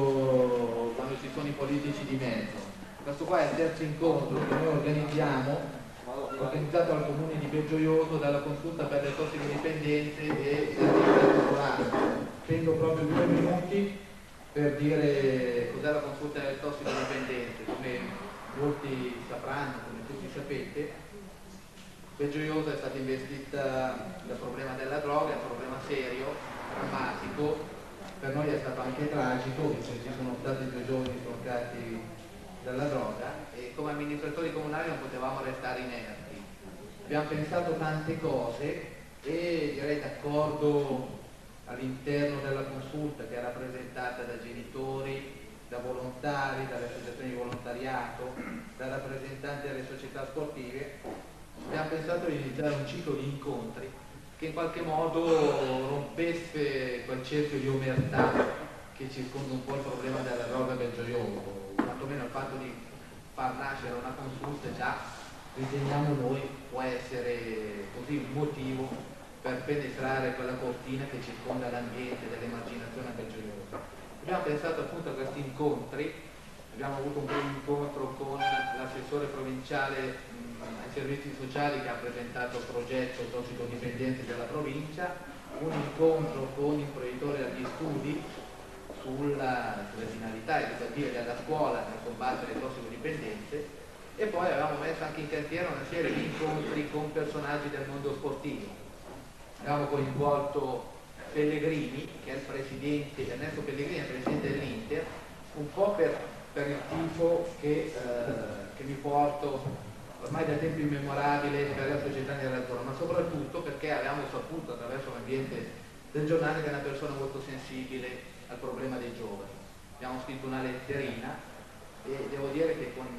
quando ci sono i politici di mezzo. Questo qua è il terzo incontro che noi organizziamo, organizzato al comune di Belgioioso dalla consulta per le tossicodipendenze e l'attività culturale. Prendo proprio 2 minuti per dire cos'è la consulta delle tossicodipendenze. Come molti sapranno, come tutti sapete, Belgioioso è stata investita dal problema della droga, è un problema serio, drammatico. Per noi è stato anche tragico, perché ci sono stati 2 giovani toccati dalla droga e come amministratori comunali non potevamo restare inerti. Abbiamo pensato tante cose e direi d'accordo all'interno della consulta, che è rappresentata da genitori, da volontari, dalle associazioni di volontariato, da rappresentanti delle società sportive, abbiamo pensato di iniziare un ciclo di incontri che in qualche modo rompesse quel cerchio di omertà che circonda un po' il problema della droga a Belgioioso. Quantomeno il fatto di far nascere una consulta già, riteniamo noi, può essere così un motivo per penetrare quella cortina che circonda l'ambiente dell'emarginazione a Belgioioso. Abbiamo pensato appunto a questi incontri, abbiamo avuto un primo incontro con l'assessore provinciale ai servizi sociali che ha presentato il progetto tossicodipendenze della provincia, un incontro con il proiettore degli studi sulle finalità educative della scuola nel combattere le tossicodipendenze e poi avevamo messo anche in cantiere una serie di incontri con personaggi del mondo sportivo. Abbiamo coinvolto Pellegrini, che è il presidente, Ernesto Pellegrini è il presidente dell'Inter, un po' per il tifo che mi porto ormai da tempo immemorabile per la società nell'azzurro, ma soprattutto perché abbiamo saputo attraverso l'ambiente del giornale che è una persona molto sensibile al problema dei giovani. Abbiamo scritto una letterina e devo dire che con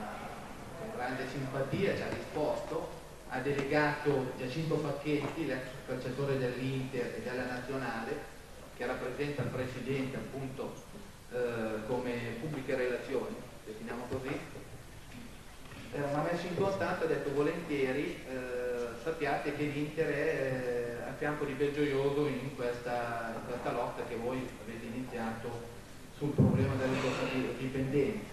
grande simpatia ci ha risposto, ha delegato Giacinto Facchetti, l'ex calciatore dell'Inter e della Nazionale, che rappresenta il presidente appunto come pubbliche relazioni, definiamo così. Mi ha messo in contatto e ha detto volentieri sappiate che l'Inter è a fianco di Belgioioso in questa lotta che voi avete iniziato sul problema delle tossicodipendenze.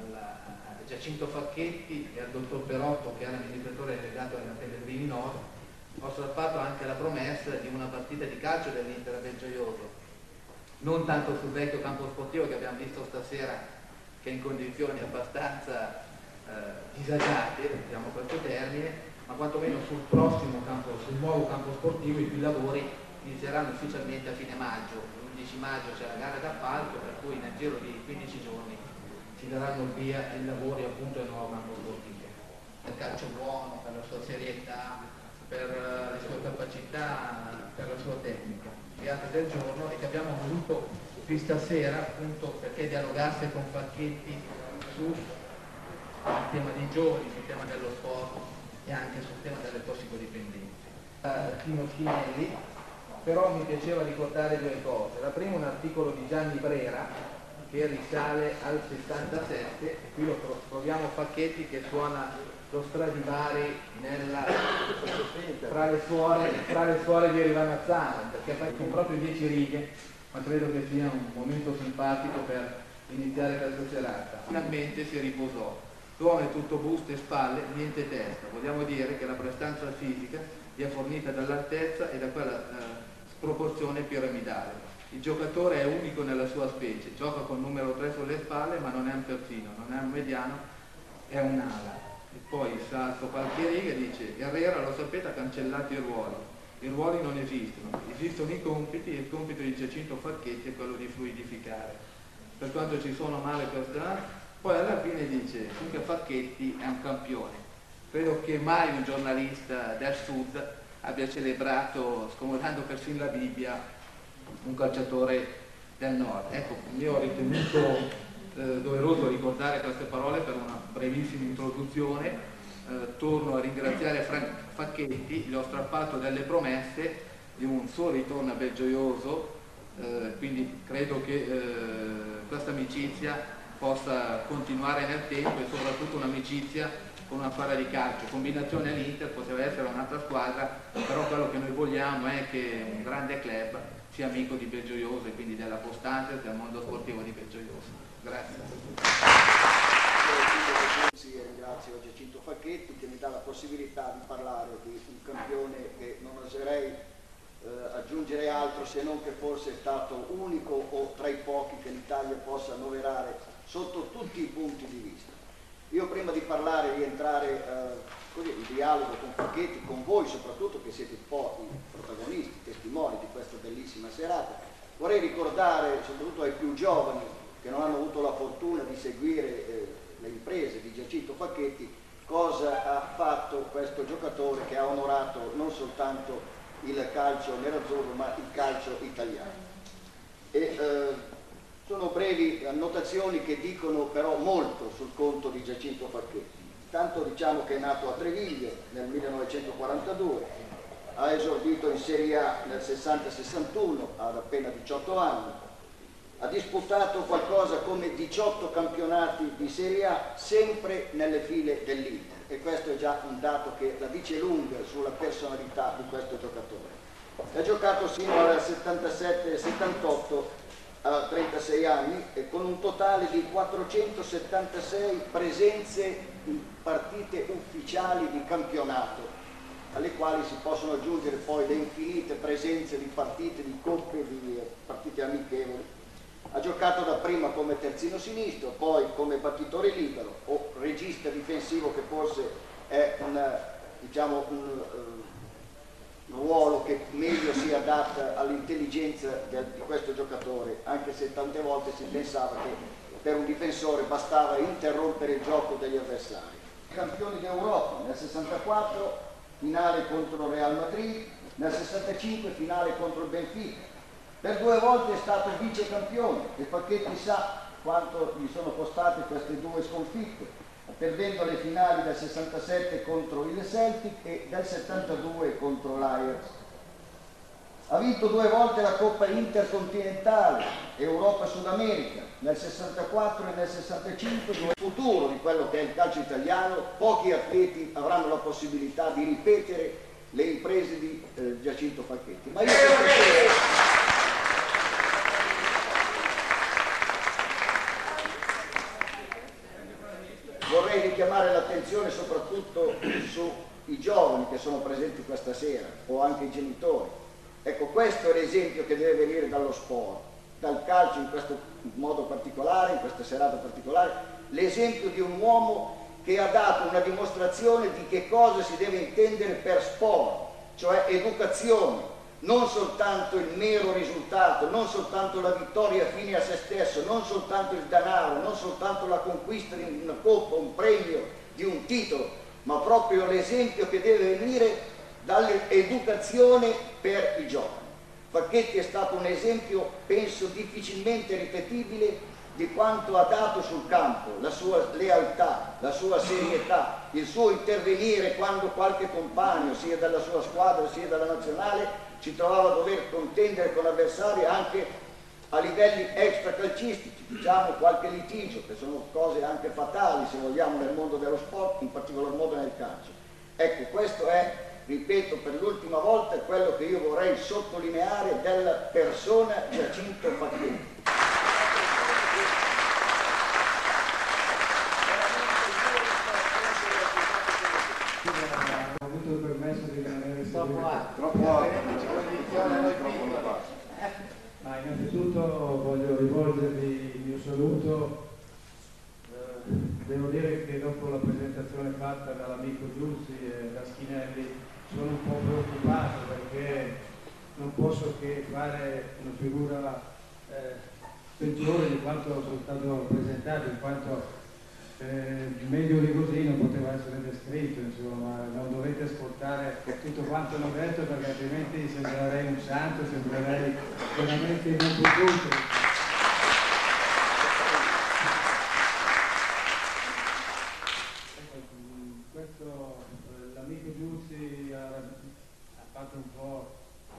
A Giacinto Facchetti e al dottor Perotto, che è l'amministratore delegato della Pellegrini Nord, ho fatto anche la promessa di una partita di calcio dell'Inter a Belgioioso, non tanto sul vecchio campo sportivo che abbiamo visto stasera, che è in condizioni abbastanza disagiate, diciamo questo termine, ma quantomeno sul prossimo campo, sul nuovo campo sportivo, i cui lavori inizieranno ufficialmente a fine maggio. L'11 maggio c'è la gara d'appalto, per cui nel giro di 15 giorni ci daranno il via ai lavori appunto del nuovo campo sportivo. Il calcio buono, per la sua serietà, per le sue capacità, per la sua tecnica. Piazza del giorno e che abbiamo voluto qui stasera appunto perché dialogasse con Facchetti sul tema dei giovani, sul tema dello sport e anche sul tema delle tossicodipendenze. Tino Schinelli, però mi piaceva ricordare 2 cose. La prima un articolo di Gianni Brera che risale al 67 e qui lo troviamo Facchetti che suona lo Stradivari fra le suore di Rivanazzano, perché sono proprio 10 righe, ma credo che sia un momento simpatico per iniziare questa serata. Finalmente si riposò. L'uomo è tutto busto e spalle, niente testa. Vogliamo dire che la prestanza fisica gli è fornita dall'altezza e da quella sproporzione piramidale. Il giocatore è unico nella sua specie, gioca con numero 3 sulle spalle, ma non è un terzino, non è un mediano, è un'ala. E poi salto qualche riga e dice Herrera, lo sapete, ha cancellato i ruoli non esistono i compiti e il compito di Giacinto Facchetti è quello di fluidificare. Per quanto ci sono male personali, poi alla fine dice comunque Facchetti è un campione. Credo che mai un giornalista del sud abbia celebrato, scomodando persino la Bibbia, un calciatore del nord. Ecco, io ho ritenuto doveroso ricordare queste parole per una brevissima introduzione. Torno a ringraziare Facchetti, gli ho strappato delle promesse di un suo ritorno a Belgioioso, quindi credo che questa amicizia possa continuare nel tempo e soprattutto un'amicizia con una squadra di calcio. Combinazione all'Inter poteva essere un'altra squadra, però quello che noi vogliamo è che un grande club sia amico di Belgiojoso e quindi della Costanza e del mondo sportivo di Belgiojoso. Grazie. Ringrazio Giacinto Facchetti che mi dà la possibilità di parlare di un campione che non oserei aggiungere altro se non che forse è stato unico o tra i pochi che l'Italia possa annoverare sotto tutti i punti di vista. Io prima di parlare, di entrare così in dialogo con Facchetti, con voi soprattutto che siete un po' i protagonisti, i testimoni di questa bellissima serata, vorrei ricordare soprattutto ai più giovani che non hanno avuto la fortuna di seguire le imprese di Giacinto Facchetti, cosa ha fatto questo giocatore che ha onorato non soltanto il calcio nerazzurro ma il calcio italiano. Sono brevi annotazioni che dicono però molto sul conto di Giacinto Facchetti. Tanto diciamo che è nato a Treviglio nel 1942, ha esordito in Serie A nel 60-61, ad appena 18 anni, ha disputato qualcosa come 18 campionati di Serie A sempre nelle file dell'Inter e questo è già un dato che la dice lunga sulla personalità di questo giocatore. Ha giocato sino al 77-78 a 36 anni e con un totale di 476 presenze in partite ufficiali di campionato, alle quali si possono aggiungere poi le infinite presenze di partite di coppe, di partite amichevoli. Ha giocato dapprima come terzino sinistro, poi come battitore libero o regista difensivo, che forse è un ruolo che meglio si adatta all'intelligenza di questo giocatore, anche se tante volte si pensava che per un difensore bastava interrompere il gioco degli avversari. Campioni d'Europa nel 64, finale contro il Real Madrid, nel 65 finale contro il Benfica. Per 2 volte è stato vice campione e Facchetti sa quanto gli sono costate queste 2 sconfitte, perdendo le finali del 67 contro il Celtic e del 72 contro l'Ajax. Ha vinto 2 volte la Coppa Intercontinentale, Europa-Sud America, nel 64 e nel 65. Nel futuro di quello che è il calcio italiano, pochi atleti avranno la possibilità di ripetere le imprese di Giacinto Facchetti. Ma io vorrei richiamare l'attenzione soprattutto sui giovani che sono presenti questa sera, o anche i genitori. Ecco, questo è l'esempio che deve venire dallo sport, dal calcio in questo modo particolare, in questa serata particolare, l'esempio di un uomo che ha dato una dimostrazione di che cosa si deve intendere per sport, cioè educazione, non soltanto il mero risultato, non soltanto la vittoria fine a se stesso, non soltanto il denaro, non soltanto la conquista di una coppa, un premio, di un titolo, ma proprio l'esempio che deve venire dall'educazione per i giovani. Facchetti è stato un esempio, penso, difficilmente ripetibile di quanto ha dato sul campo, la sua lealtà, la sua serietà, il suo intervenire quando qualche compagno, sia della sua squadra sia della nazionale, si trovava a dover contendere con avversari anche a livelli extracalcistici, diciamo qualche litigio, che sono cose anche fatali se vogliamo nel mondo dello sport, in particolar modo nel calcio. Ecco, questo è, ripeto per l'ultima volta, quello che io vorrei sottolineare della persona Giacinto Facchetti. Ho avuto il permesso di rimanere troppo alto. Ma innanzitutto voglio rivolgervi il mio saluto. Devo dire che dopo la presentazione fatta dall'amico Giuzzi e da Schinelli sono un po' preoccupato, perché non posso che fare una figura peggiore di quanto sono stato presentato, in quanto meglio di così non poteva essere descritto, insomma. Non dovete ascoltare tutto quanto hanno detto, perché altrimenti sembrerei un santo, sembrerei veramente inopportuno. L'amico Giuzzi ha fatto un po'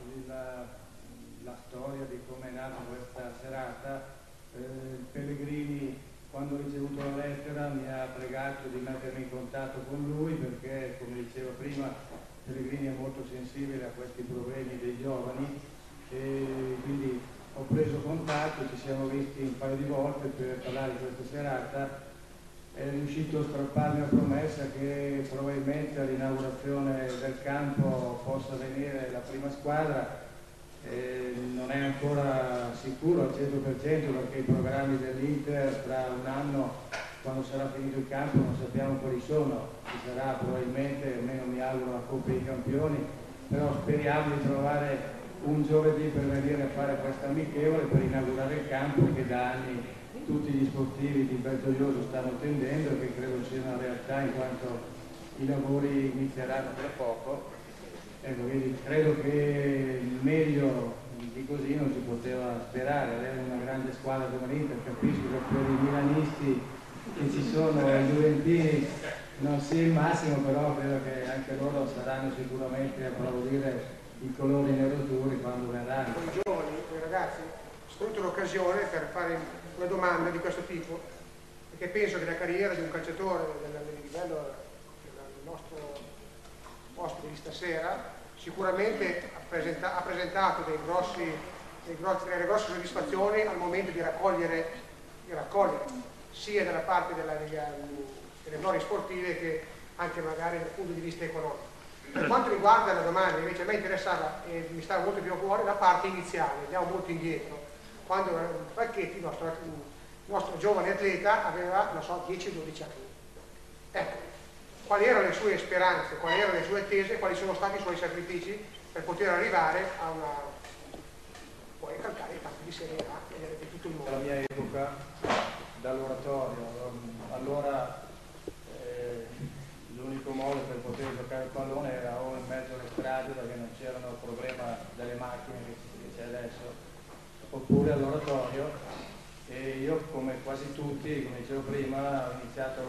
la storia di come è nata questa serata. Pellegrini, quando ho ricevuto la lettera, mi ha pregato di mettermi in contatto contatto con lui perché, come diceva prima, Pellegrini è molto sensibile a questi problemi dei giovani e quindi ho preso contatto, ci siamo visti un paio di volte per parlare di questa serata. È riuscito a strapparmi la promessa che probabilmente all'inaugurazione del campo possa venire la prima squadra. Non è ancora sicuro al 100% perché i programmi dell'Inter tra un anno, quando sarà finito il campo, non sappiamo quali sono. Ci sarà probabilmente, almeno mi auguro, la Coppa dei Campioni, però speriamo di trovare un giovedì per venire a fare questa amichevole per inaugurare il campo che da anni tutti gli sportivi di Bertoglioso stanno attendendo e che credo sia una realtà in quanto i lavori inizieranno tra poco. Ecco, quindi credo che meglio di così non si poteva sperare. Avere una grande squadra come l'Inter, capisco che per i milanisti che ci sono, i giuventini, non sia il massimo, però credo che anche loro saranno sicuramente a applaudire i colori nerazzurri quando verranno. Con i giovani, con i ragazzi, sfrutto l'occasione per fare una domanda di questo tipo, perché penso che la carriera di un calciatore del livello del nostro ospite di stasera sicuramente ha presentato delle grosse soddisfazioni al momento di raccogliere sia dalla parte delle glorie sportive che anche magari dal punto di vista economico. Per quanto riguarda la domanda, invece a me interessava e mi stava molto più a cuore la parte iniziale, andiamo molto indietro, quando Falchetti, il nostro giovane atleta, aveva, non so, 10-12 anni. Ecco, quali erano le sue speranze, quali erano le sue attese, quali sono stati i suoi sacrifici per poter arrivare a poi calcare i campi di Serie A di tutto il mondo. Nella mia epoca, dall'oratorio, allora l'unico modo per poter giocare il pallone era o in mezzo alle strade perché non c'erano il problema delle macchine che c'è adesso, oppure all'oratorio, e io come quasi tutti, come dicevo prima, ho iniziato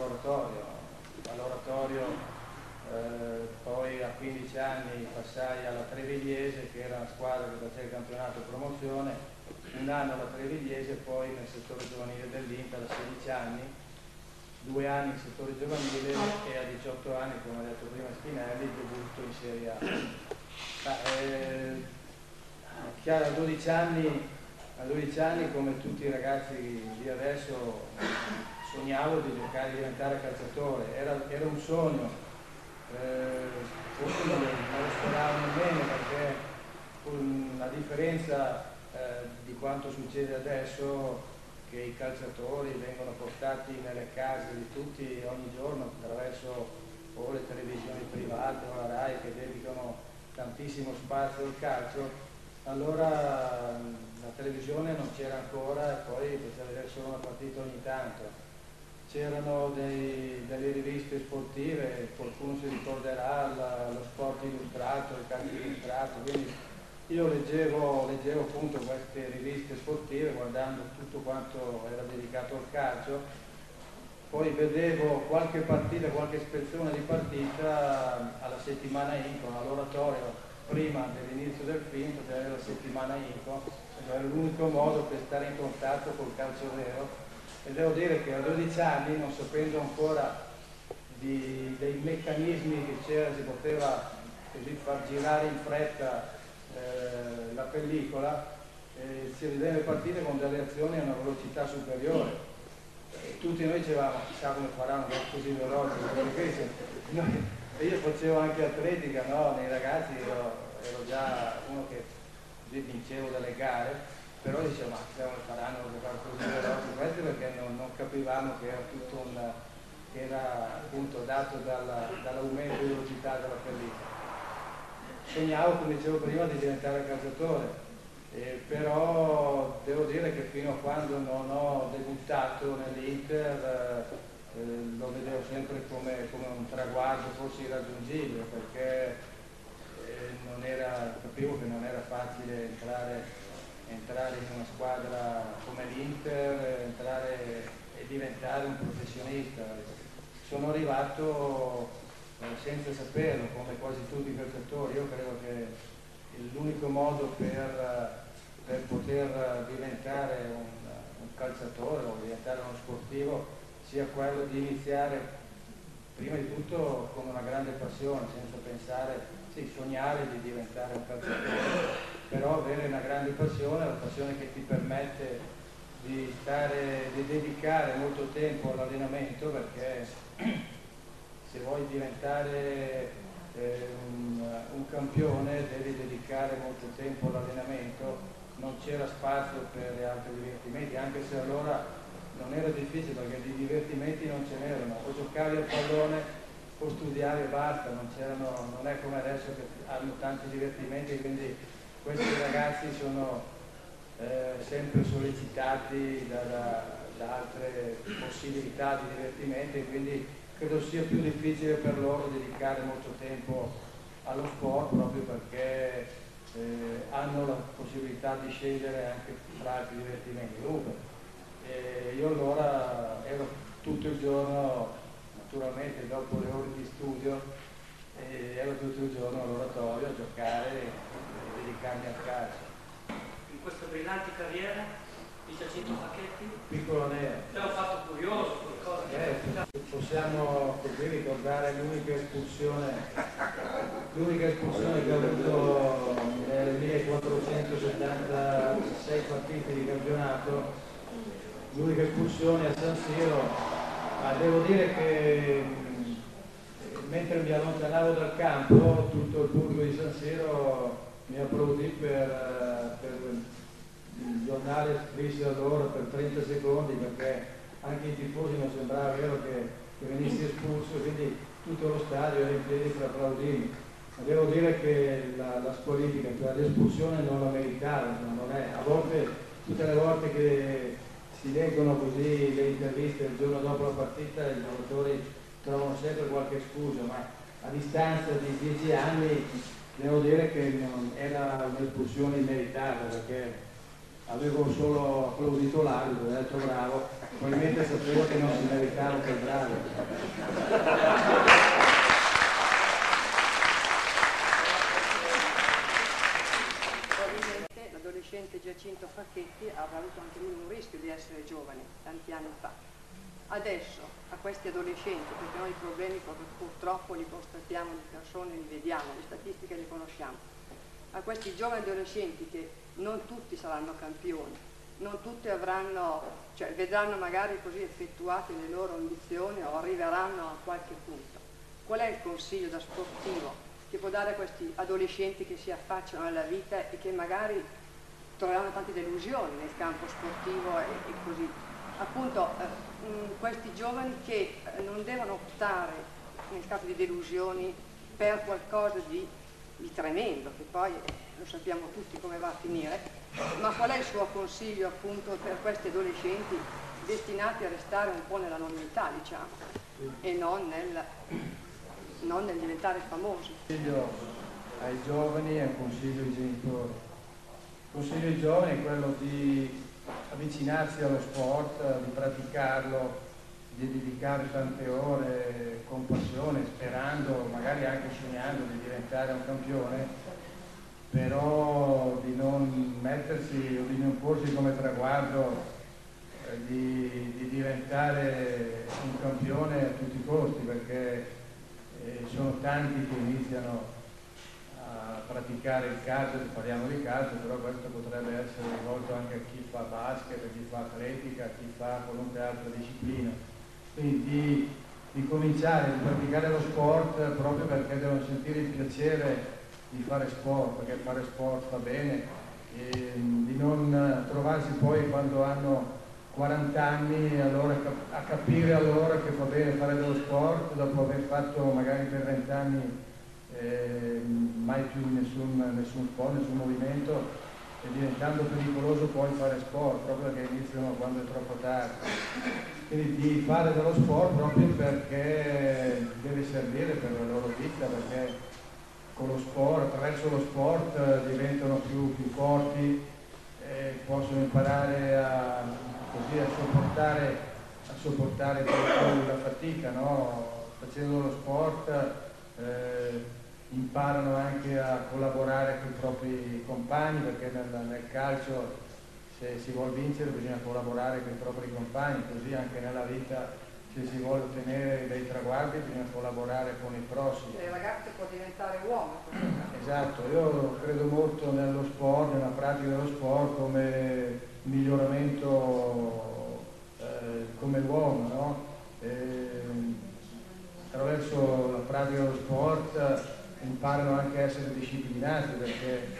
all'oratorio, poi a 15 anni passai alla Trevigliese che era una squadra che faceva il campionato promozione, un anno alla Trevigliese, poi nel settore giovanile dell'Inter a 16 anni, 2 anni in settore giovanile e a 18 anni, come ha detto prima Spinelli, debutto in Serie A. Chiaro, a 12 anni, come tutti i ragazzi di adesso, sognavo di giocare, di diventare calciatore, era un sogno, forse non lo speravo nemmeno perché a differenza di quanto succede adesso, che i calciatori vengono portati nelle case di tutti ogni giorno attraverso o le televisioni private o la RAI che dedicano tantissimo spazio al calcio, allora la televisione non c'era ancora e poi poteva vedere solo una partita ogni tanto. C'erano delle riviste sportive, qualcuno si ricorderà lo Sport Illustrato, il Calcio Illustrato, quindi io leggevo appunto queste riviste sportive guardando tutto quanto era dedicato al calcio, poi vedevo qualche partita, qualche ispezione di partita alla settimana Info, all'oratorio, prima dell'inizio del film, c'era la settimana Info, era l'unico modo per stare in contatto col calcio vero, e devo dire che a 12 anni, non sapendo ancora dei meccanismi che c'era, si poteva così far girare in fretta la pellicola, si vedeva le partite con delle azioni a una velocità superiore e tutti noi dicevamo chissà come faranno così veloci, e io facevo anche atletica, no? Nei ragazzi ero già uno che così vincevo delle gare, però dicevo ma chissà come faranno a giocare così veloci, questo perché non capivamo che era tutto che era appunto dato dall'aumento di velocità della pellicola. Sognavo, come dicevo prima, di diventare calciatore, però devo dire che fino a quando non ho debuttato nell'Inter lo vedevo sempre come un traguardo forse irraggiungibile, perché capivo che non era facile entrare in una squadra come l'Inter, entrare e diventare un professionista. Sono arrivato senza saperlo, come quasi tutti i calciatori. Io credo che l'unico modo per poter diventare un calciatore o diventare uno sportivo sia quello di iniziare prima di tutto con una grande passione, senza pensare, sì, sognare di diventare un calciatore, però avere una grande passione, la passione che ti permette di dedicare molto tempo all'allenamento, perché se vuoi diventare un campione devi dedicare molto tempo all'allenamento. Non c'era spazio per altri divertimenti, anche se allora non era difficile, perché di divertimenti non ce n'erano, o giocavi a pallone o studiavi e basta, non è come adesso che hanno tanti divertimenti, quindi questi ragazzi sono sempre sollecitati da altre possibilità di divertimento, e quindi credo sia più difficile per loro dedicare molto tempo allo sport, proprio perché hanno la possibilità di scegliere anche tra altri divertimenti. Io allora ero tutto il giorno, naturalmente dopo le ore di studio, ero tutto il giorno all'oratorio a giocare e dedicarmi al calcio. In questa brillante carriera di Giacinto Facchetti? Piccolo nero. È un fatto curioso, qualcosa che... Possiamo così ricordare l'unica espulsione che ha avuto nelle 1476 partite di campionato, l'unica espulsione a San Siro, ma devo dire che mentre mi allontanavo dal campo tutto il pubblico di San Siro mi applaudì per il giornale scrisse allora per 30 secondi, perché anche i tifosi non sembrava vero che venissi espulso, quindi tutto lo stadio era in piedi per applaudire. Ma devo dire che la squalifica, cioè l'espulsione, non la meritava, non è. A volte, tutte le volte che si leggono così le interviste il giorno dopo la partita, i giocatori trovano sempre qualche scusa, ma a distanza di 10 anni devo dire che non era un'espulsione immeritata, perché avevo solo applaudito l'arbitro, ho detto bravo, probabilmente sapevo che non si meritava quel bravo. Probabilmente l'adolescente Giacinto Facchetti avrà avuto anche lui un rischio di essere giovane tanti anni fa. Adesso a questi adolescenti, perché noi i problemi purtroppo li constatiamo di persone, li vediamo, le statistiche le conosciamo, a questi giovani adolescenti che non tutti saranno campioni, non tutti avranno, cioè vedranno magari così effettuate le loro ambizioni o arriveranno a qualche punto. Qual è il consiglio da sportivo che può dare a questi adolescenti che si affacciano alla vita e che magari troveranno tante delusioni nel campo sportivo e così? Appunto questi giovani che non devono optare nel caso di delusioni per qualcosa di tremendo, che poi lo sappiamo tutti come va a finire, ma qual è il suo consiglio appunto per questi adolescenti destinati a restare un po' nell'anonimità, diciamo, e non nel diventare famosi? Consiglio ai giovani e un consiglio ai genitori. Il consiglio ai giovani è quello di avvicinarsi allo sport, di praticarlo, di dedicare tante ore con passione, sperando, magari anche sognando di diventare un campione, però di non mettersi o di non porsi come traguardo di diventare un campione a tutti i costi, perché sono tanti che iniziano a praticare il calcio, parliamo di calcio, però questo potrebbe essere rivolto anche a chi fa basket, a chi fa atletica, a chi fa qualunque altra disciplina. Quindi di cominciare a praticare lo sport proprio perché devono sentire il piacere di fare sport, perché fare sport fa bene, e di non trovarsi poi quando hanno 40 anni allora a capire allora che fa bene fare dello sport dopo aver fatto magari per 20 anni mai più nessun sport, nessun movimento, e diventando pericoloso poi fare sport, proprio perché iniziano quando è troppo tardi. Quindi di fare dello sport proprio perché deve servire per la loro vita, perché con lo sport, attraverso lo sport diventano più forti, possono imparare a sopportare più la fatica, no? Facendo lo sport imparano anche a collaborare con i propri compagni, perché nel calcio se si vuol vincere bisogna collaborare con i propri compagni, così anche nella vita se si vuole ottenere dei traguardi bisogna collaborare con i prossimi. Il ragazzo può diventare uomo. Esatto, io credo molto nello sport, nella pratica dello sport come miglioramento come uomo, no? Attraverso la pratica dello sport imparano anche a essere disciplinati, perché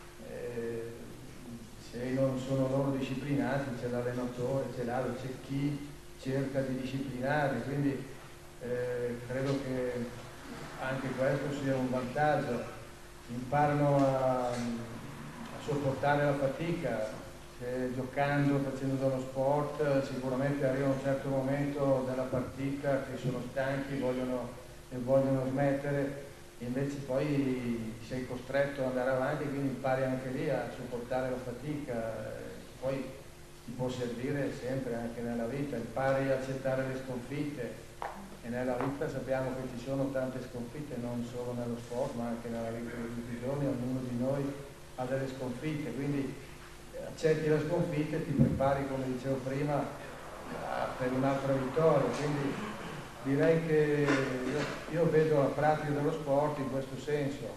se non sono loro disciplinati c'è l'allenatore, c'è chi cerca di disciplinarli, quindi credo che anche questo sia un vantaggio. Imparano a sopportare la fatica, se giocando, facendo dello sport sicuramente arriva un certo momento della partita che sono stanchi e vogliono smettere, e invece poi sei costretto ad andare avanti, quindi impari anche lì a sopportare la fatica. Poi ti può servire sempre anche nella vita, impari a accettare le sconfitte, e nella vita sappiamo che ci sono tante sconfitte, non solo nello sport ma anche nella vita di tutti i giorni, ognuno di noi ha delle sconfitte, quindi accetti la sconfitta e ti prepari, come dicevo prima, per un'altra vittoria. Quindi direi che io vedo la pratica dello sport in questo senso.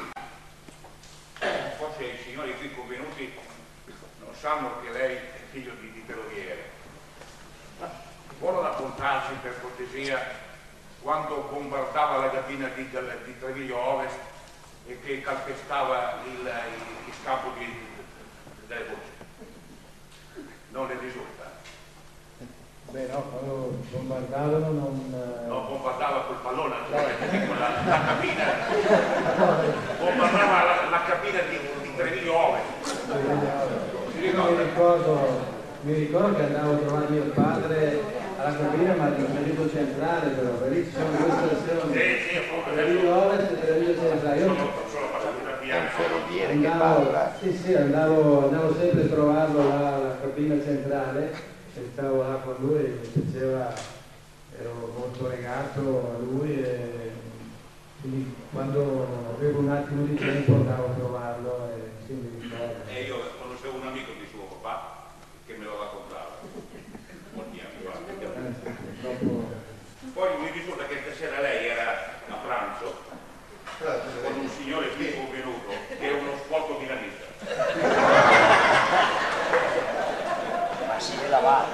Forse i signori qui convenuti non sanno che lei è figlio di ferroviere. Vuole raccontarci per cortesia quando bombardava la cabina di Treviglio Ovest e che calpestava il campo delle voci? Non le risulta? Beh no, quando bombardavano non... No, bombardava quel pallone, la cabina, bombardava la cabina di Treviglio Ovest. Mi ricordo che andavo a trovare mio padre alla cabina, ma di Treviglio Centrale, però per lì ci sono due stazioni, Treviglio Ovest e Treviglio Centrale. Io andavo sempre a trovarlo là alla cabina centrale, e stavo là con lui e mi piaceva, ero molto legato a lui, e quindi quando avevo un attimo di tempo andavo a trovarlo e sì, mi ricordo. E io conoscevo un amico di suo papà che me lo raccontava molti anni fa. Poi mi risulta che stasera lei era a pranzo con un signore qui convenuto che è uno scuoto milanista. Ma si è lavato.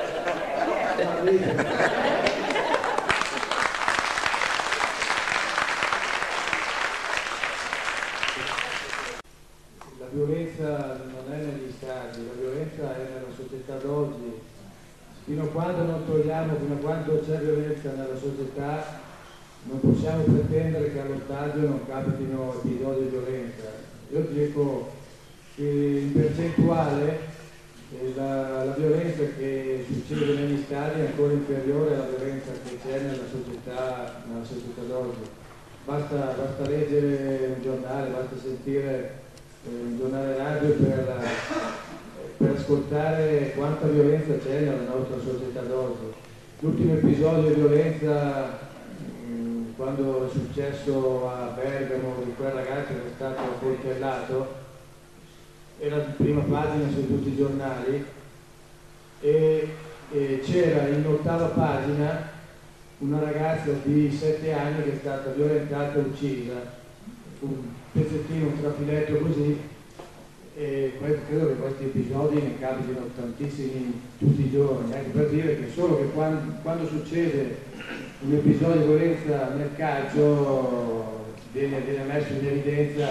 La violenza non è negli stadi, la violenza è nella società d'oggi. Fino a quando non togliamo, fino a quando c'è violenza nella società, non possiamo pretendere che allo stadio non capitino episodi di violenza. Io dico che in percentuale la violenza che succede negli stadi è ancora inferiore alla violenza che c'è nella società d'oggi. Basta leggere un giornale, basta sentire un giornale radio per ascoltare quanta violenza c'è nella nostra società d'oggi. L'ultimo episodio di violenza, quando è successo a Bergamo di quel ragazzo che è stato coltellato, era di prima pagina su tutti i giornali, e c'era in 8ª pagina una ragazza di 7 anni che è stata violentata e uccisa, un pezzettino, un trafiletto così, e credo che questi episodi ne capitino tantissimi tutti i giorni, ecco, per dire che solo che quando succede un episodio di violenza nel calcio viene messo in evidenza,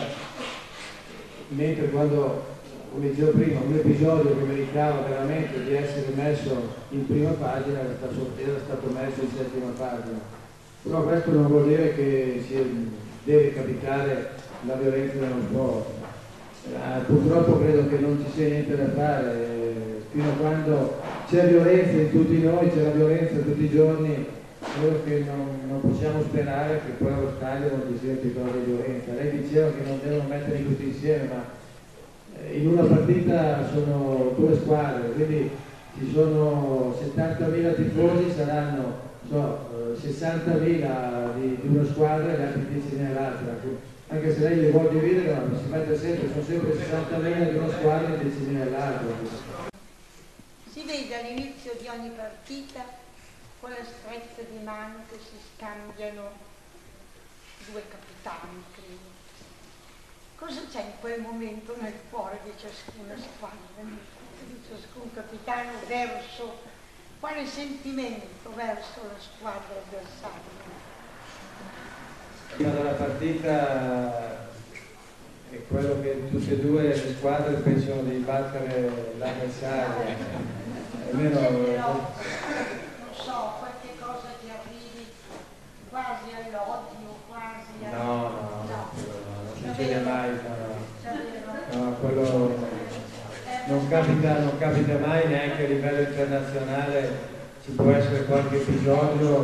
mentre quando, come dicevo prima, un episodio che meritava veramente di essere messo in prima pagina era stato messo in 7ª pagina. Però questo non vuol dire che deve capitare la violenza nello sport. Purtroppo credo che non ci sia niente da fare, fino a quando c'è violenza in tutti noi, c'è la violenza tutti i giorni, credo che non possiamo sperare che poi allo stadio non ci sia episodio di violenza. Lei diceva che non devono metterli tutti insieme, ma in una partita sono 2 squadre, quindi ci sono 70.000 tifosi, saranno 60.000 di una squadra e gli altri 10 nell'altra. Anche se lei li vuole dividere, ma si mette sempre, sono sempre 60.000 di una squadra e 10.000 nell'altra. Si vede all'inizio di ogni partita con la stretta di mano che si scambiano due capitani, credo. Cosa c'è in quel momento nel cuore di ciascuna squadra, di ciascun capitano verso, quale sentimento verso la squadra avversaria? Prima della partita è quello che tutte e due le squadre pensano di battere l'avversario. Almeno non so, qualche cosa che arrivi quasi all'odio, quasi a... no, non succede mai, no, quello non capita mai, neanche a livello internazionale. Ci può essere qualche episodio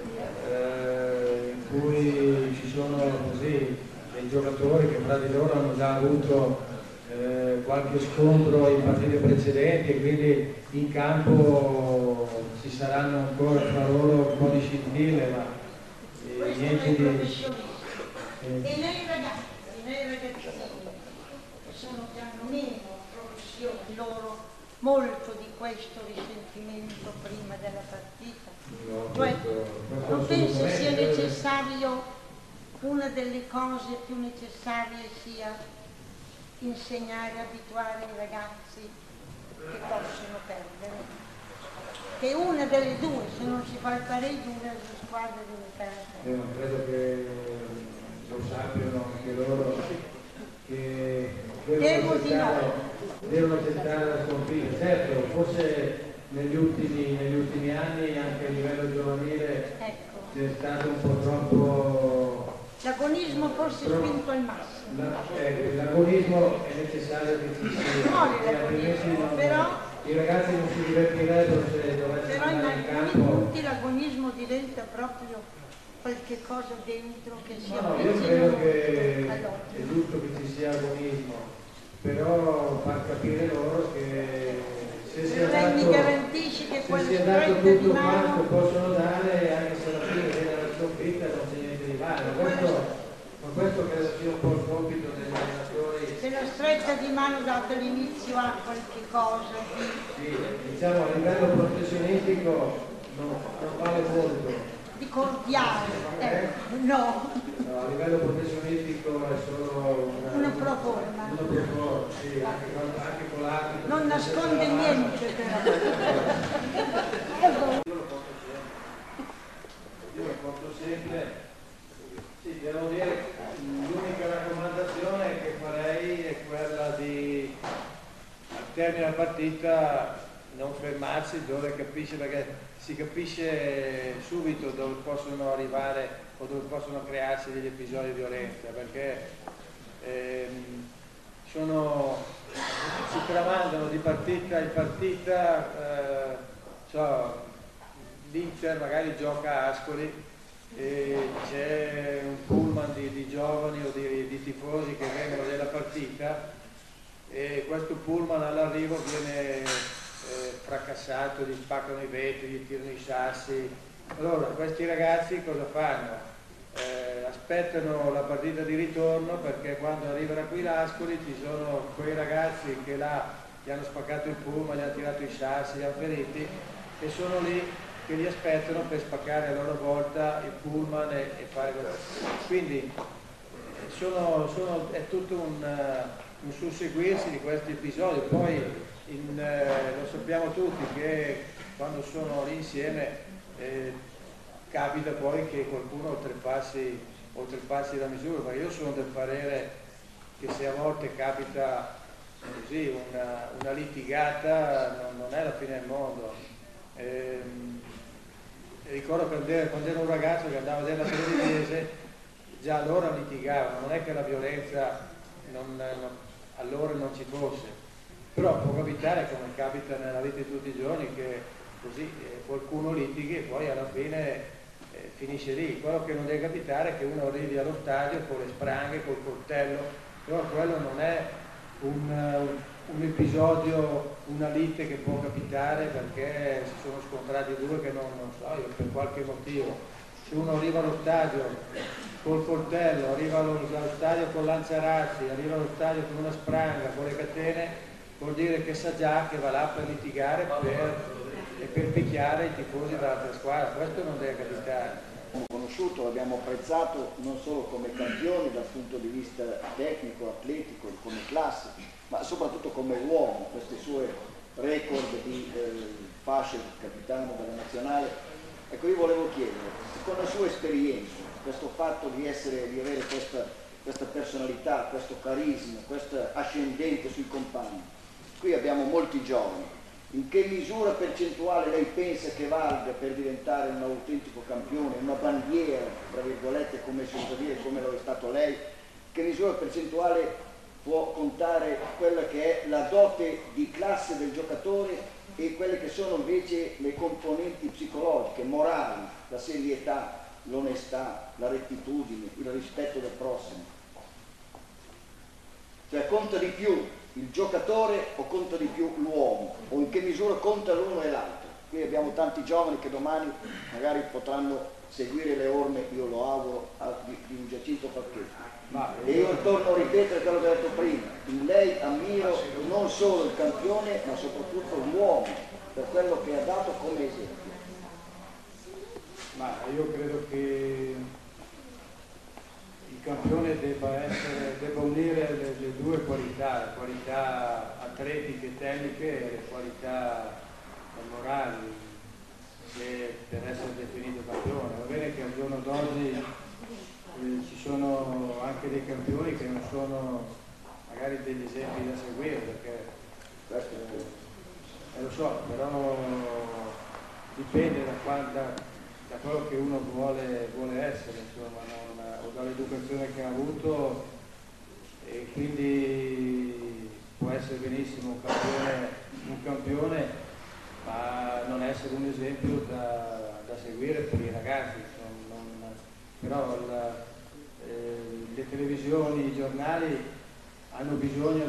in cui ci sono così dei giocatori che fra di loro hanno già avuto qualche scontro in partite precedenti e quindi in campo ci saranno ancora fra loro un po' di scintille, ma niente di... E nei ragazzini che hanno meno professione, loro molto di questo risentimento prima della partita. Cioè, non penso sia necessario, una delle cose più necessarie sia insegnare, abituare i ragazzi che possono perdere. Che una delle due, se non si fa il pareggio, una delle squadre deve perdere. Io credo che lo sappiano anche loro che devono tentare la sconfitta. Certo, forse negli ultimi anni anche a livello giovanile c'è stato un po' troppo... L'agonismo forse spinto al massimo. L'agonismo è necessario che ci sia, altrimenti però i ragazzi non si divertirebbero se dovessero andare in campo. Però in alcuni punti l'agonismo diventa proprio qualche cosa dentro che si avvicina. Io credo che è giusto che ci sia agonismo, però far capire loro che se si è dato tutto quanto possono dare, anche se alla fine viene la sconfitta non c'è niente di male. Ma questo credo sia un po' il compito degli allenatori. Se la stretta di mano data all'inizio ha qualche cosa di... Sì, diciamo a livello professionistico non vale molto. Di cordiale, no. No, a livello professionistico è solo una proforma. Sì, anche con l'arbitro. Non nasconde niente però. Io lo porto sempre. Sì, devo dire, l'unica raccomandazione che farei è quella di, al termine della partita, non fermarsi dove capisce, perché si capisce subito dove possono arrivare o dove possono crearsi degli episodi di violenza, perché si tramandano di partita in partita, l'Inter magari gioca a Ascoli e c'è un pullman di giovani o di tifosi che vengono della partita e questo pullman all'arrivo viene fracassato, gli spaccano i vetri, gli tirano i sassi. Allora questi ragazzi cosa fanno? Aspettano la partita di ritorno, perché quando arriverà qui l'Ascoli ci sono quei ragazzi che là gli hanno spaccato il pullman, gli hanno tirato i sassi, li hanno feriti e sono lì che li aspettano per spaccare a loro volta il pullman e fare questo. Quindi è tutto un susseguirsi di questi episodi. Poi lo sappiamo tutti che quando sono lì insieme capita poi che qualcuno oltrepassi la misura, ma io sono del parere che se a volte capita così una litigata non è la fine del mondo. Ricordo quando ero un ragazzo che andava a vedere la Serie, già allora litigavano, non è che la violenza allora non ci fosse, però può capitare, come capita nella vita di tutti i giorni, che così qualcuno litighi e poi alla fine finisce lì. Quello che non deve capitare è che uno arrivi allo stadio con le spranghe, col coltello, però quello non è un episodio, una lite che può capitare perché si sono scontrati due che non so io, per qualche motivo. Se uno arriva allo stadio col coltello, arriva allo stadio con lanciarazzi, arriva allo stadio con una spranga, con le catene, vuol dire che sa già che va là per litigare, per picchiare i tifosi dall'altra squadra. Questo non deve capitare. L'abbiamo conosciuto, l'abbiamo apprezzato non solo come campione dal punto di vista tecnico, atletico, come classe, ma soprattutto come uomo. Queste sue record di fasce capitano della nazionale. Ecco, io volevo chiedere, con la sua esperienza, questo fatto di avere questa personalità, questo carisma, questa ascendente sui compagni, qui abbiamo molti giovani. In che misura percentuale lei pensa che valga per diventare un autentico campione, una bandiera, tra virgolette, come si usa dire, come lo è stato lei? Che misura percentuale può contare quella che è la dote di classe del giocatore e quelle che sono invece le componenti psicologiche, morali, la serietà, l'onestà, la rettitudine, il rispetto del prossimo? Cioè, conta di più il giocatore o conta di più l'uomo, o in che misura conta l'uno e l'altro? Qui abbiamo tanti giovani che domani magari potranno seguire le orme, io lo auguro, di un Giacinto Facchetti. E io torno a ripetere quello che ho detto prima: in lei ammiro non solo il campione ma soprattutto l'uomo, per quello che ha dato come esempio. Ma io credo che il campione debba unire le due qualità, le qualità atletiche e tecniche e le qualità morali, per essere definito campione. Va bene che al giorno d'oggi ci sono anche dei campioni che non sono magari degli esempi da seguire, perché lo so, però dipende da quello che uno vuole essere, insomma, o dall'educazione che ha avuto, e quindi può essere benissimo un campione, ma non essere un esempio da seguire per i ragazzi. Però le televisioni, i giornali hanno bisogno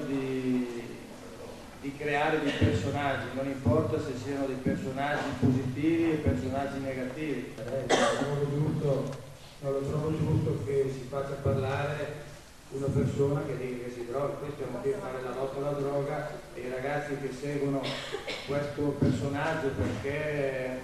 di creare dei personaggi, non importa se siano dei personaggi positivi e personaggi negativi. Non lo trovo giusto che si faccia parlare una persona che dica che si droga. Qui stiamo qui a fare la lotta alla droga e i ragazzi che seguono questo personaggio perché è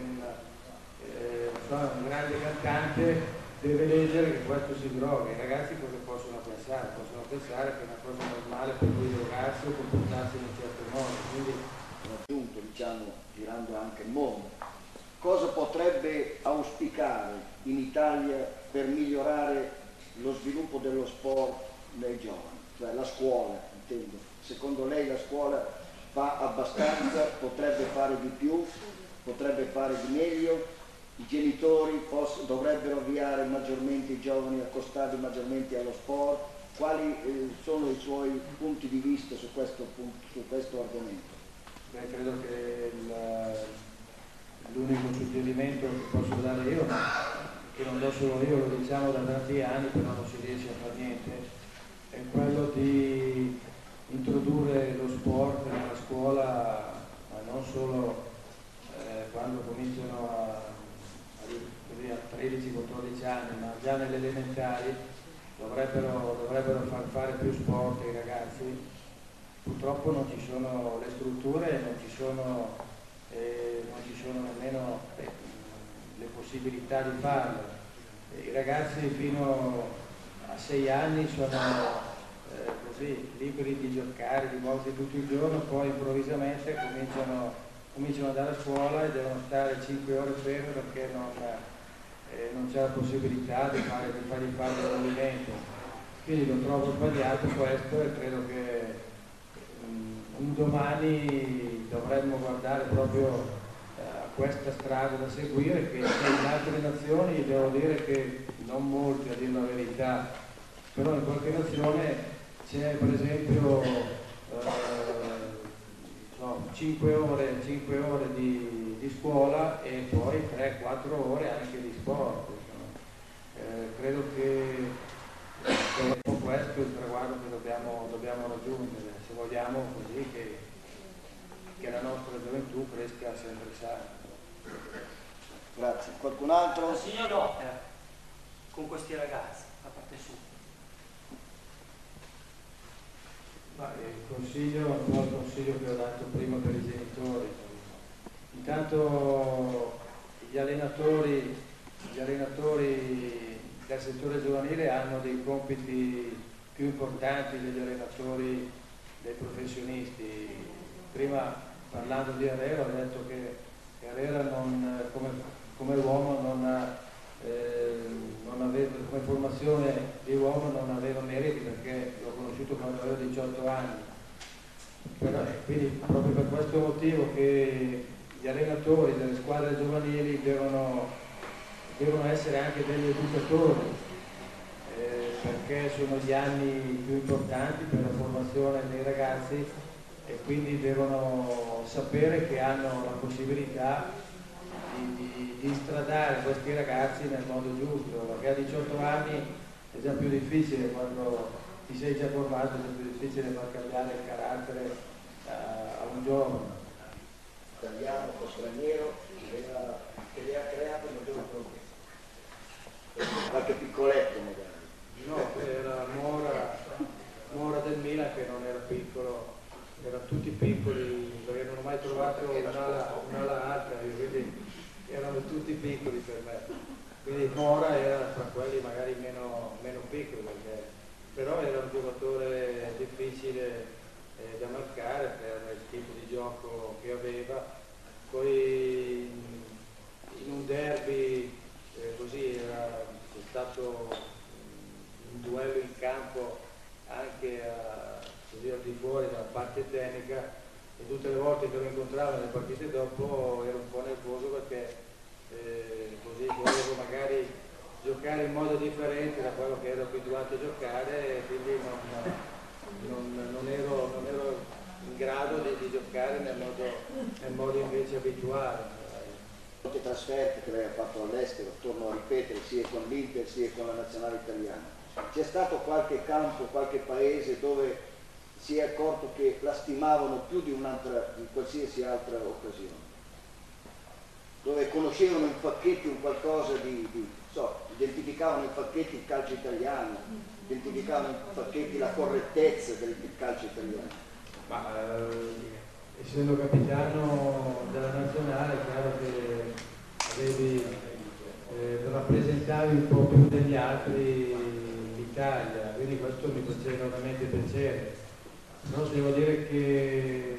un grande cantante deve leggere che questo si droga. I ragazzi cosa possono pensare? Possono pensare che è una cosa normale per lui drogarsi o comportarsi in un certo modo. Quindi, appunto, diciamo, girando anche il mondo, cosa potrebbe auspicare in Italia per migliorare lo sviluppo dello sport nei giovani? Cioè la scuola, intendo. Secondo lei la scuola fa abbastanza? Potrebbe fare di più? Potrebbe fare di meglio? I genitori dovrebbero avviare maggiormente i giovani, accostarli maggiormente allo sport? Quali sono i suoi punti di vista su questo argomento? Beh, credo che l'unico suggerimento che posso dare io, che non do solo io, lo diciamo da tanti anni, però non si riesce a fare niente, è quello di introdurre lo sport nella scuola, ma non solo quando cominciano a 13-14 anni, ma già nelle elementari dovrebbero far fare più sport ai ragazzi. Purtroppo non ci sono le strutture, non ci sono nemmeno le possibilità di farlo. I ragazzi fino a 6 anni sono così liberi di giocare, di muoversi tutto il giorno, poi improvvisamente cominciano ad andare a scuola e devono stare 5 ore fermi perché non c'è la possibilità di fargli fare il movimento. Quindi lo trovo sbagliato questo e credo che un domani dovremmo guardare proprio a questa strada da seguire, che in altre nazioni devo dire che non molti, a dire la verità, però in qualche nazione c'è per esempio 5 ore di scuola e poi 3-4 ore anche di sport. Credo che dopo questo è il traguardo che dobbiamo raggiungere, se vogliamo così che la nostra gioventù cresca sempre sana. Grazie. Qualcun altro? Il signor lotta con questi ragazzi, da parte sua. Ma il consiglio è un po' il consiglio che ho dato prima per i genitori. Intanto gli allenatori del settore giovanile hanno dei compiti più importanti degli allenatori dei professionisti. Prima, parlando di Herrera, ho detto che Herrera come uomo non aveva, come formazione di uomo non aveva meriti, perché l'ho conosciuto quando avevo 18 anni. Quindi proprio per questo motivo che gli allenatori delle squadre giovanili devono essere anche degli educatori, perché sono gli anni più importanti per la formazione dei ragazzi e quindi devono sapere che hanno la possibilità di stradare questi ragazzi nel modo giusto, perché a 18 anni è già più difficile, quando ti sei già formato è già più difficile far cambiare il carattere a un giovane. Italiano o straniero che li ha creato un giorno pronto. Qualche piccoletto magari. No, era Mora del Milan, che non era piccolo, erano tutti piccoli, perché non ho mai trovato un'ala alta, quindi erano tutti piccoli per me. Quindi Mora era tra quelli magari meno piccoli, però era un giocatore difficile da marcare per il tipo di gioco che aveva. Poi in un derby così è stato un duello in campo anche così al di fuori dalla parte tecnica, e tutte le volte che lo incontravo nelle partite dopo ero un po' nervoso, perché così volevo magari giocare in modo differente da quello che ero abituato a giocare, e quindi non ero in grado di giocare nel modo invece abituale. Molte trasferte che lei ha fatto all'estero, torno a ripetere, sia con l'Inter sia con la nazionale italiana. C'è stato qualche campo, qualche paese dove si è accorto che la stimavano più di qualsiasi altra occasione? Dove conoscevano in pacchetti un qualcosa identificavano in pacchetti il calcio italiano, identificavano in pacchetti la correttezza del calcio italiano? Essendo capitano della nazionale, è chiaro che rappresentavi un po' più degli altri l'Italia, quindi questo mi faceva enormemente piacere. Però devo dire che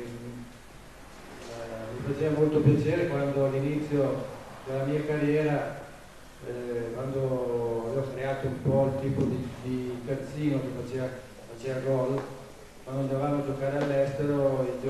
mi faceva molto piacere quando all'inizio della mia carriera, quando avevo creato un po' il tipo di terzino che faceva gol, quando andavamo a giocare all'estero, i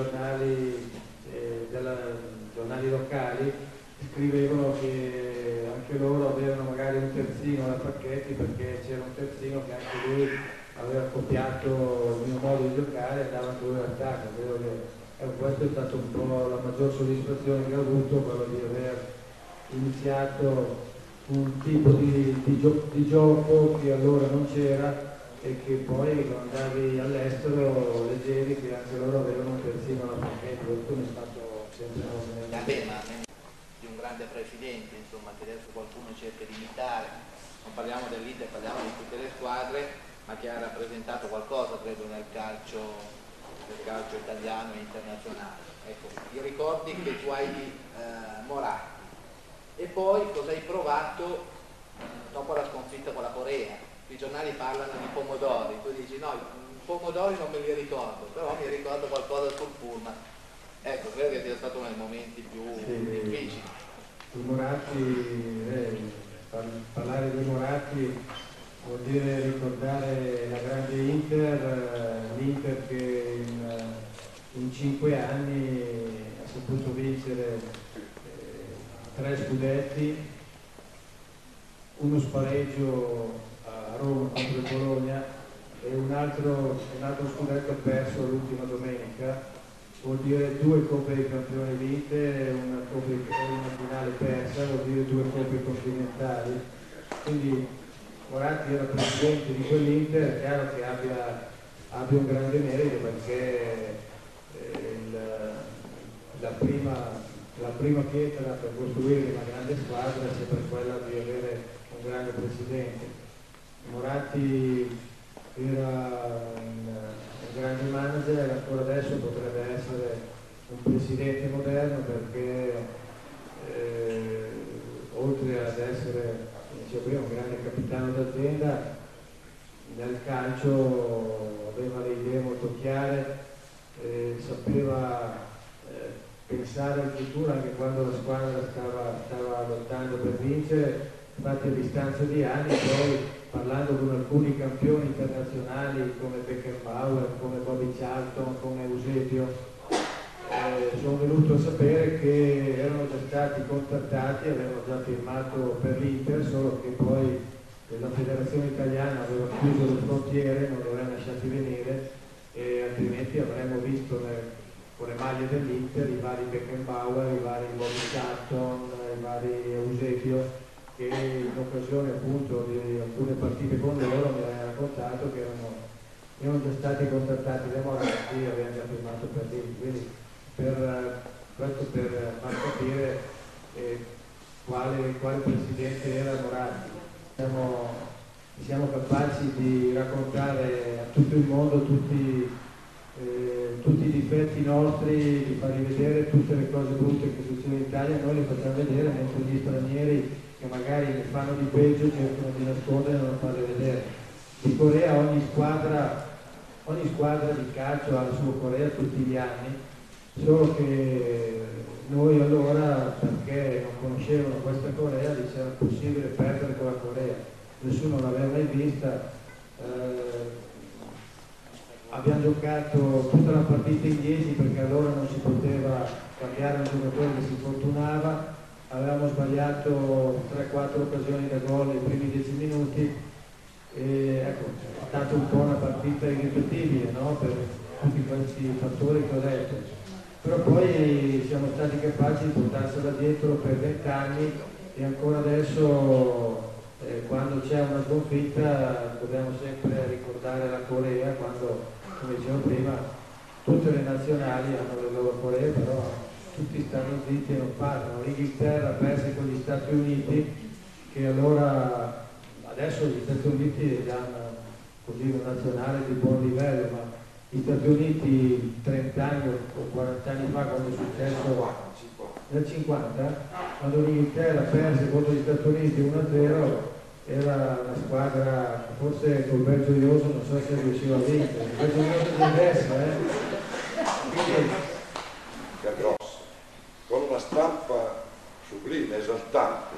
giornali locali scrivevano che anche loro avevano magari un terzino da Pacchetti, perché c'era un terzino che anche lui aveva copiato il mio modo di giocare e andava anche lui all'attacco. Credo che questa è stata un po' la maggior soddisfazione che ho avuto, quello di aver iniziato un tipo di gioco che allora non c'era, e che poi quando andavi all'estero leggevi che anche loro avevano un terzino alla Pacchetti. Questo mi è stato sempre ma di un grande presidente, insomma, che adesso qualcuno cerca di imitare. Non parliamo dell'Inter, parliamo di tutte le squadre, ma che ha rappresentato qualcosa, credo, nel calcio italiano e internazionale. Ecco, i ricordi che tu hai di Moratti, e poi cosa hai provato dopo la sconfitta con la Corea. I giornali parlano di pomodori, tu dici no, i pomodori non me li ricordo, però mi ricordo qualcosa sul pullman. Ecco, credo che sia stato uno dei momenti più difficili. Su Moratti, parlare di Moratti vuol dire ricordare la grande Inter, l'Inter che in 5 anni ha saputo vincere 3 scudetti, uno spareggio a Roma contro il Bologna e un altro scudetto perso l'ultima domenica. Vuol dire 2 coppe di campione vinte, una finale persa, vuol dire 2 coppe continentali. Quindi Moratti era presidente di quell'Inter, è chiaro che abbia un grande merito, perché la prima pietra per costruire una grande squadra è sempre quella di avere un grande presidente. Moratti era un grande manager, ancora adesso potrebbe essere un presidente moderno perché oltre ad essere, come dicevo prima, un grande capitano d'azienda, nel calcio aveva le idee molto chiare, sapeva pensare al futuro anche quando la squadra stava lottando per vincere. Infatti a distanza di anni, poi parlando con alcuni campioni internazionali come Beckenbauer, come Bobby Charlton, come Eusebio, sono venuto a sapere che erano già stati contattati, avevano già firmato per l'Inter, solo che poi la federazione italiana aveva chiuso le frontiere, non li aveva lasciati venire, e altrimenti avremmo visto con le maglie dell'Inter i vari Beckenbauer, i vari Bobby Charlton, i vari Eusebio, che in occasione appunto di alcune partite con loro mi aveva raccontato che erano già stati contattati da Moratti e avevano già firmato per l'Inter. Quindi questo per far capire quale presidente era Moratti. Siamo capaci di raccontare a tutto il mondo tutti i difetti nostri, di farli vedere tutte le cose brutte che succedono in Italia, noi le facciamo vedere, mentre gli stranieri che magari ne fanno di peggio cercano di nascondere e non farle vedere. In Corea ogni squadra di calcio ha il suo Corea tutti gli anni, solo che noi allora, perché non conoscevano questa Corea, dicevano è possibile perdere con la Corea, nessuno l'aveva mai vista. Abbiamo giocato tutta la partita in 10 perché allora non si poteva cambiare un giocatore che si infortunava, avevamo sbagliato 3-4 occasioni da gol nei primi 10 minuti e ecco, è stata un po' una partita irripetibile, no? Per tutti questi fattori che ho detto, però poi siamo stati capaci di portarsela dietro per 20 anni e ancora adesso quando c'è una sconfitta dobbiamo sempre ricordare la Corea, quando, come dicevo prima, tutte le nazionali hanno le loro Coree, però tutti stanno zitti e non parlano. L'Inghilterra perse con gli Stati Uniti, che allora adesso gli Stati Uniti hanno così un nazionale di buon livello, ma gli Stati Uniti 30 anni o 40 anni fa, quando è successo nel 50, quando l'Inghilterra perse contro gli Stati Uniti 1-0, era una squadra, forse col Belgioioso non so se riusciva a vincere, il Belgioioso di adesso, quindi grossa, con una stampa sublime, esaltante.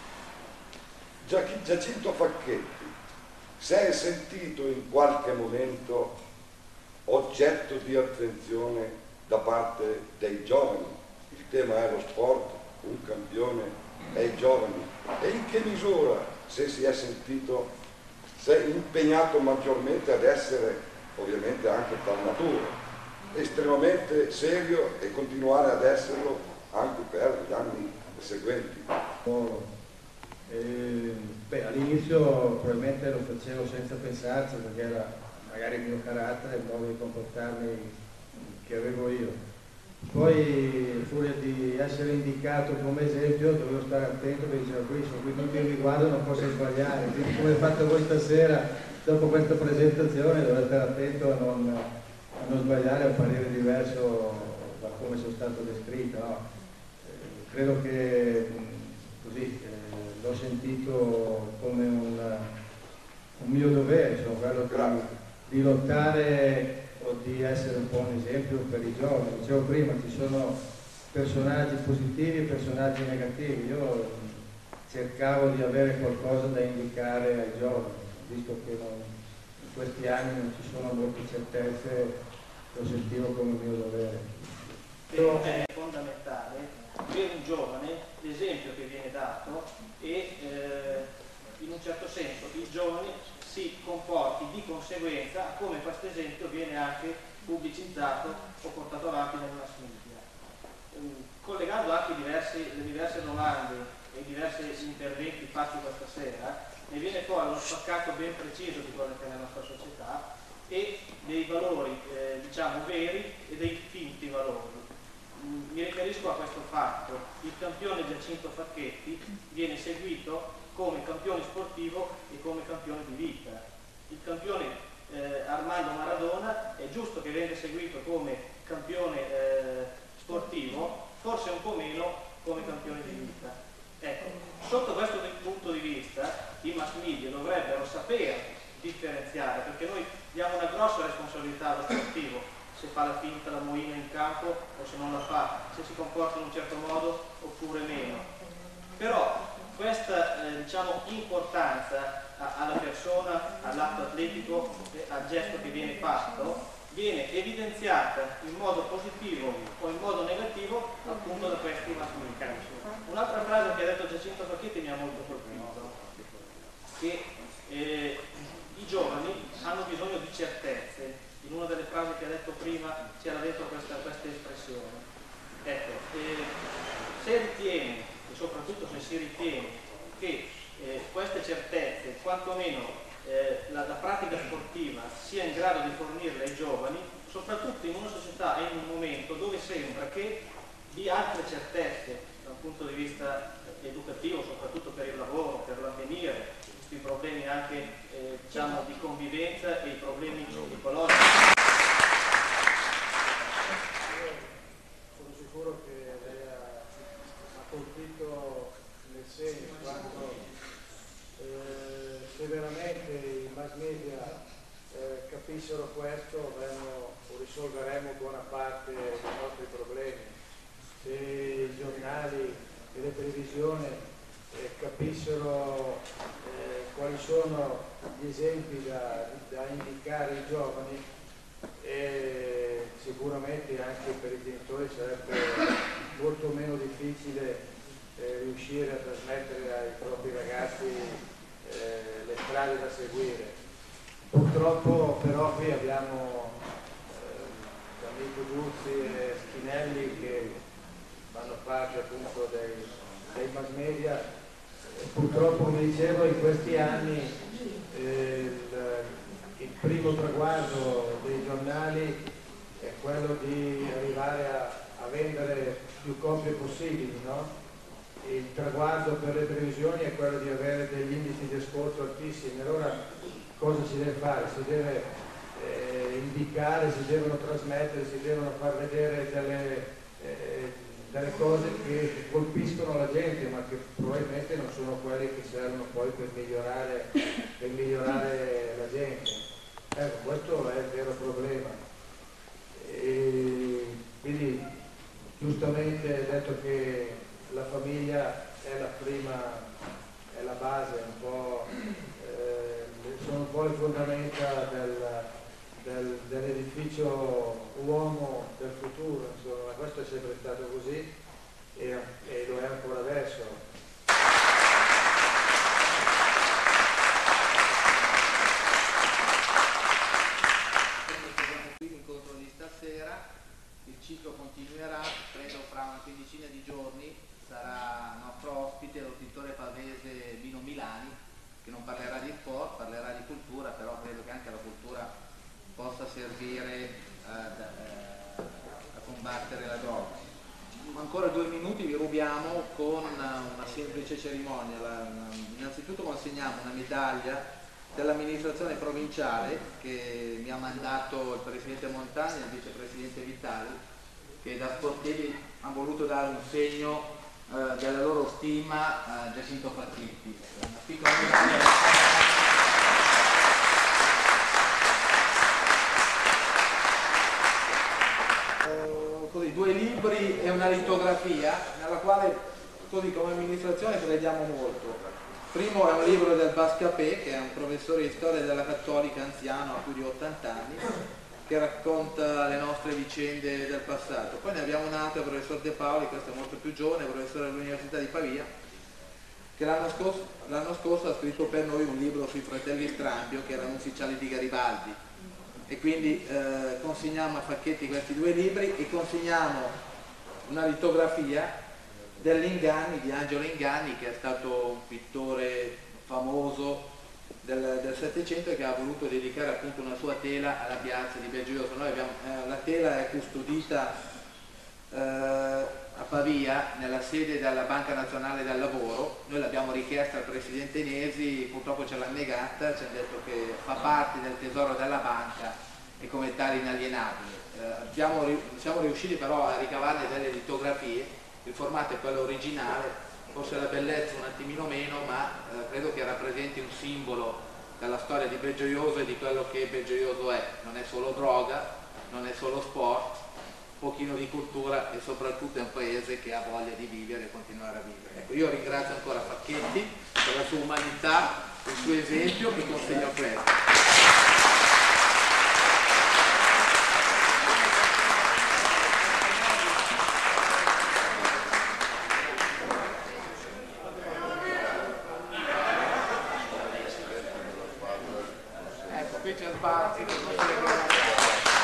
Giacinto Facchetti, si è sentito in qualche momento oggetto di attenzione da parte dei giovani? Il tema è lo sport, un campione e i giovani, e in che misura se si è sentito, si è impegnato maggiormente ad essere, ovviamente anche per natura, estremamente serio e continuare ad esserlo anche per gli anni seguenti? All'inizio probabilmente lo facevo senza pensarci, perché era magari il mio carattere, il modo di comportarmi che avevo io. Poi, in furia di essere indicato come esempio, dovevo stare attento, perché diceva qui tutti mi guardano, non posso sbagliare, quindi come fate voi stasera, dopo questa presentazione dovete stare attento a non sbagliare, a un parere diverso da come sono stato descritto, no? Credo che così l'ho sentito come un mio dovere, insomma, quello di lottare o di essere un po' un esempio per i giovani. Dicevo prima, ci sono personaggi positivi e personaggi negativi. Io cercavo di avere qualcosa da indicare ai giovani, visto che in questi anni non ci sono molte certezze, lo sentivo come mio dovere. È fondamentale per un giovane l'esempio che viene dato e in un certo senso il giovane si comporti di conseguenza, come questo esempio viene anche pubblicizzato o portato avanti nel mass media. Collegando anche le diverse domande e i diversi interventi fatti questa sera, ne viene fuori uno spaccato ben preciso di quello che è la nostra società e dei valori diciamo veri e dei finti valori. Mi riferisco a questo fatto: il campione Giacinto Facchetti viene seguito come campione sportivo e come campione di vita. Il campione Armando Maradona è giusto che venga seguito come campione sportivo, forse un po' meno come campioni di vita. Ecco, sotto questo punto di vista i mass media dovrebbero saper differenziare, perché noi diamo una grossa responsabilità allo sportivo, se fa la finta, la moina in campo o se non la fa, se si comporta in un certo modo oppure meno. Però questa diciamo, importanza alla persona, all'atto atletico, al gesto che viene fatto, viene evidenziata in modo positivo o in modo negativo appunto da questi mass media. Un'altra frase che ha detto Giacinto Facchetti mi ha molto colpito, che i giovani hanno bisogno di certezze. In una delle frasi che ha detto prima c'era dentro questa espressione. Ecco, se ritieni, e soprattutto se si ritiene, che queste certezze, quantomeno la pratica sportiva, sia in grado di fornirle ai giovani, soprattutto in una società e in un momento dove sembra che di altre certezze, dal punto di vista educativo, soprattutto per il lavoro, per l'avvenire, i problemi anche diciamo, di convivenza e i problemi psicologici. Sono sicuro che lei ha colpito nel segno quando se veramente i mass media capissero questo risolveremo buona parte dei nostri problemi. Se i giornali e le televisioni capissero quali sono gli esempi da indicare ai giovani, sicuramente anche per i genitori sarebbe molto meno difficile riuscire a trasmettere ai propri ragazzi le strade da seguire. Purtroppo però qui abbiamo l'amico Giuzzi e Schinelli che fanno parte appunto dei mass media. Purtroppo, come dicevo, in questi anni il primo traguardo dei giornali è quello di arrivare a vendere più copie possibili, no? Il traguardo per le televisioni è quello di avere degli indici di ascolto altissimi. Allora cosa si deve fare? Si deve indicare, si devono trasmettere, si devono far vedere delle cose che colpiscono la gente, ma che probabilmente non sono quelle che servono poi per migliorare la gente. Ecco, questo è il vero problema. E quindi giustamente hai detto che la famiglia è la prima, è la base, sono un po' le fondamenta dell'edificio uomo del futuro, insomma, questo è sempre stato così e lo è ancora adesso. L'incontro di stasera, il ciclo continuerà, credo fra una quindicina di giorni sarà nostro ospite lo pittore pavese Bino Milani, che non parlerà di sport, parlerà di cultura, però credo che anche la cultura possa servire a combattere la droga. Ancora 2 minuti vi rubiamo con una semplice cerimonia. Innanzitutto consegniamo una medaglia dell'amministrazione provinciale che mi ha mandato il presidente Montagna e il vicepresidente Vitali, che da sportivi hanno voluto dare un segno della loro stima a Giacinto Facchetti. Una piccola medaglia. Così, 2 libri e una litografia nella quale, così come amministrazione, crediamo molto. Il primo è un libro del Bascapè, che è un professore di storia della Cattolica anziano, a più di 80 anni, che racconta le nostre vicende del passato. Poi ne abbiamo un altro, il professor De Paoli, questo è molto più giovane, professore dell'Università di Pavia, che l'anno scorso ha scritto per noi un libro sui fratelli Strambio, che erano ufficiali di Garibaldi. E quindi consegniamo a Facchetti questi 2 libri e consegniamo una litografia dell'Inganni, di Angelo Inganni, che è stato un pittore famoso del Settecento e che ha voluto dedicare appunto una sua tela alla piazza di Belgiojoso. Noi abbiamo, la tela è custodita a Pavia nella sede della Banca Nazionale del Lavoro. Noi l'abbiamo richiesta al presidente Nesi, purtroppo ce l'ha negata, ci ha detto che fa parte del tesoro della banca e come tali inalienabili. Siamo riusciti però a ricavarne delle litografie, il formato è quello originale, forse la bellezza un attimino meno, ma credo che rappresenti un simbolo della storia di Belgiojoso e di quello che Belgiojoso è. Non è solo droga, non è solo sport, un pochino di cultura e soprattutto è un paese che ha voglia di vivere e continuare a vivere. Ecco, io ringrazio ancora Facchetti per la sua umanità, il suo esempio, che consegno questo. Qui c'è Sbarzi,